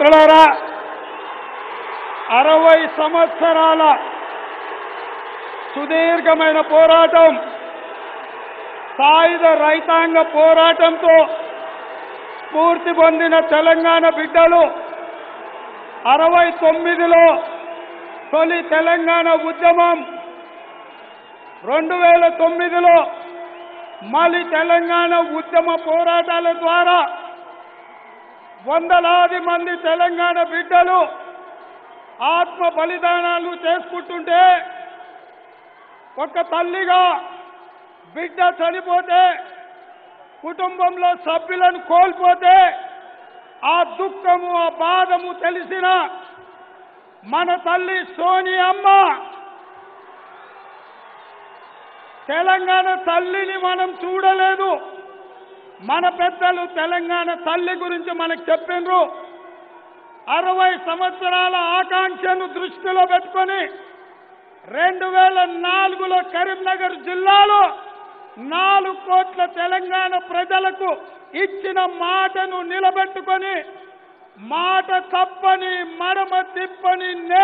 మిత్రులారా 60 సంవత్సరాల సుదీర్ఘమైన పోరాటం సాయుధ రైతాంగ పోరాటంతో స్ఫూర్తి పొందిన తెలంగాణ బిడ్డలు 69లో తొలి తెలంగాణ ఉద్యమం 2009లో మళ్ళీ తెలంగాణ ఉద్యమ పోరాటాల ద్వారా వందలాది మంది తెలంగాణ బిడ్డలు ఆత్మ బలిదానాలు చేసుకుంటుంటే ఒక తల్లిగా బిడ్డ చనిపోతే కుటుంబంలో సభ్యులను కోల్పోతే ఆ దుఃఖము ఆ బాధము తెలిసిన మన తల్లి సోనియమ్మ తెలంగాణ తల్లిని మనం చూడలేదు. మన పెద్దలు తెలంగాణ తల్లి గురించి మనకు చెప్పిండ్రు. 60 సంవత్సరాల ఆకాంక్షను దృష్టిలో పెట్టుకొని 2004లో కరీంనగర్ జిల్లాలో 4 కోట్ల తెలంగాణ ప్రజలకు ఇచ్చిన మాటను నిలబెట్టుకొని మాట తప్పని మడమ తిప్పని